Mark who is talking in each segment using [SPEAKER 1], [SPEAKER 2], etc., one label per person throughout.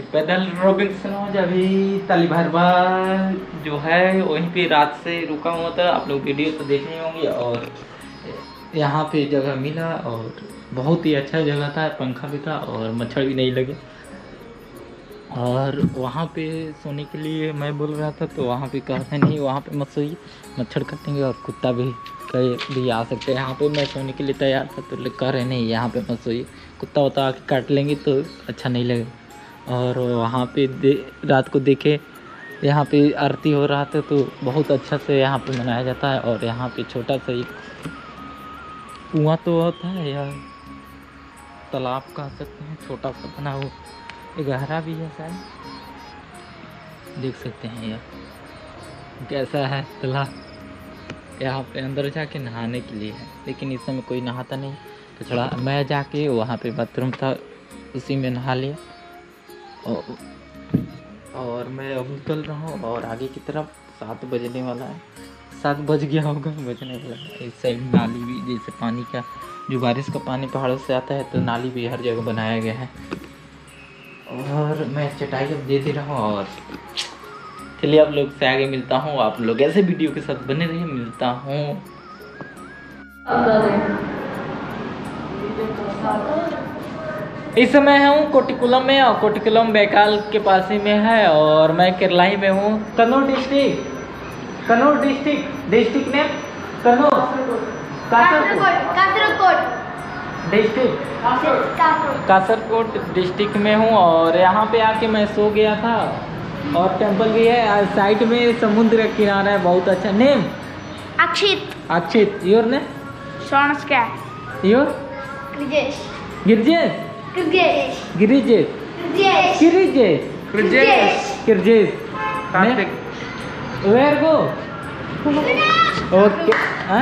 [SPEAKER 1] पैदल रॉबिन्सन हो अभी तालीभरवा जो है वहीं पे रात से रुका हुआ था। आप लोग वीडियो तो देखे होंगे। और यहाँ पे जगह मिला और बहुत ही अच्छा जगह था, पंखा भी था और मच्छर भी नहीं लगे। और वहाँ पे सोने के लिए मैं बोल रहा था तो वहाँ पे कहते नहीं वहाँ पे मत सोइए, मच्छर काटेंगे और कुत्ता भी आ सकते हैं। यहाँ पे मैं सोने के लिए तैयार था तो लोग कह रहे नहीं यहाँ पे मत सोइए, कुत्ता वत्ता आके काट लेंगे तो अच्छा नहीं लगेगा। और वहाँ पे रात को देखे यहाँ पे आरती हो रहा था तो बहुत अच्छा से यहाँ पे मनाया जाता है। और यहाँ पे छोटा सा एक कुआं तो होता है या तालाब कह सकते हैं, छोटा सा बना हो, एक गहरा भी है शायद, देख सकते हैं यह कैसा है तालाब। यहाँ पे अंदर जाके नहाने के लिए है, लेकिन इस समय कोई नहाता नहीं तो थोड़ा मैं जाके वहाँ पे बाथरूम था उसी में नहा लिया। और मैं अब निकल रहा हूँ और आगे की तरफ 7 बजने वाला है, 7 बज गया होगा, बजने वाला है। इस साइड नाली भी, जैसे पानी का जो बारिश का पानी पहाड़ों से आता है तो नाली भी हर जगह बनाया गया है। और मैं चटाई अब दे दे रहा हूँ और चलिए आप लोग से आगे मिलता हूँ। आप लोग ऐसे वीडियो के साथ बने रहिए, मिलता हूँ। इस समय हूँ कोटिकुलम में और कोटिकुलम बैकाल के पास ही में है और मैं केरलाई में हूँ। कन्नौर डिस्ट्रिक्ट ने कासरकोट डिस्ट्रिक्ट में हूँ। और यहाँ पे आके मैं सो गया था और टेंपल भी है, साइड में समुद्र का किनारा है, बहुत अच्छा। नेम अक्षित। योर ने your Girjesh where go okay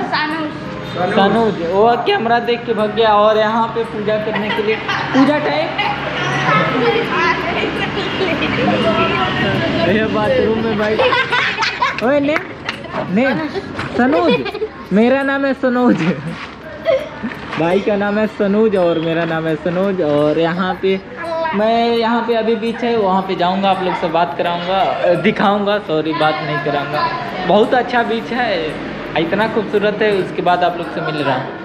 [SPEAKER 1] Sanuj वो कैमरा देख के भाग गया। और यहाँ पे पूजा करने के लिए पूजा टाइम ये बाथरूम में बैठ। ओए नेम सनूज, मेरा नाम है सनूज, भाई का नाम है सनूज और मेरा नाम है सनूज। और यहाँ पे अभी बीच है, वहाँ पे जाऊँगा, आप लोग से बात कराऊँगा, दिखाऊँगा, सॉरी बात नहीं कराऊँगा। बहुत अच्छा बीच है, इतना खूबसूरत है। उसके बाद आप लोग से मिल रहा हूँ।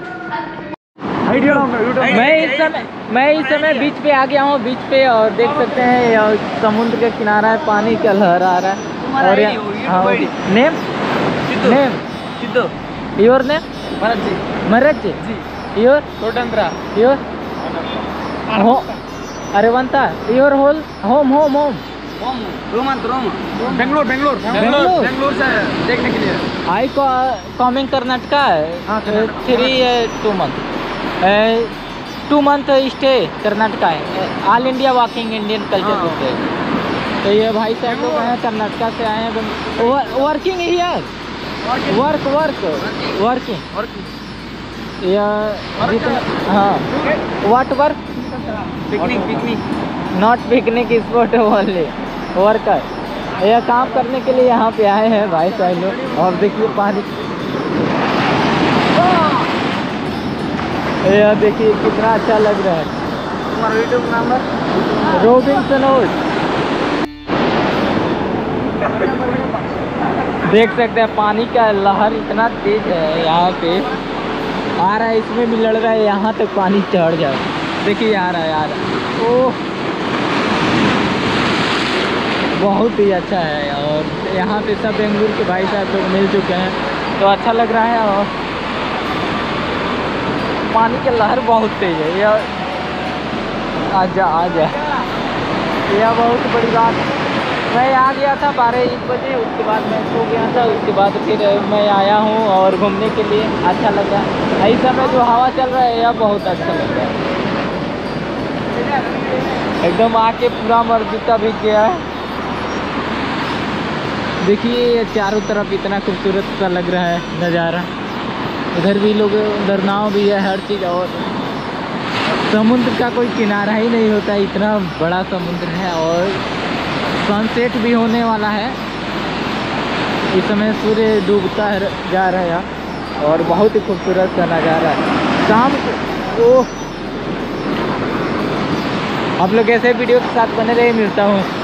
[SPEAKER 1] मैं इस समय बीच पे आ गया हूँ, बीच पे, और देख सकते हैं समुद्र का किनारा है, पानी का लहर आ रहा है। और नेम योर नेम मरज ji, your Swatantra, your Arevanta, your home Bangalore से देखने के लिए आई को कमिंग कर्नाटका 2 मंथ स्टे कर्नाटका है, all India walking Indian culture बोलते हैं। तो ये भाई साहब लोग हैं कर्नाटका से आए हैं, वर्किंग हियर, वर्किंग हाँ, what work, picnic not picnic spot only, worker. यह काम करने के लिए यहाँ पे आए हैं भाई साहब लोग। और देखिए पानी, यह देखिए कितना अच्छा लग रहा है। तुम्हारा यूट्यूब नंबर रॉबिन्सन। देख सकते हैं पानी का लहर इतना तेज है, यहाँ पे आ रहा है, इसमें भी लड़ रहा है, यहाँ तक पानी चढ़ जाए। देखिए आ रहा है ओह बहुत ही अच्छा है। और यहाँ पे सब बेंगलुरु के भाई साहब लोग मिल चुके हैं तो अच्छा लग रहा है। और पानी की लहर बहुत तेज है, यह आजा यह बहुत बड़ी बात है। मैं आ गया था 12-1 बजे, उसके बाद मैं सो गया था, उसके बाद फिर मैं आया हूँ और घूमने के लिए अच्छा लगा। इस समय जो हवा चल रहा है यह बहुत अच्छा लग रहा है, एकदम आके पूरा मर्जिता भी गया है। देखिए चारों तरफ इतना खूबसूरत सा लग रहा है नज़ारा, उधर भी लोग, उधर नाव भी है, हर चीज़। और समुद्र का कोई किनारा ही नहीं होता, इतना बड़ा समुद्र है। और सनसेट भी होने वाला है, इस समय सूर्य डूबता जा रहा है यहाँ, और बहुत ही खूबसूरत सा नज़ारा है। शाम को आप लोग ऐसे वीडियो के साथ बने रहे, मिलता हूँ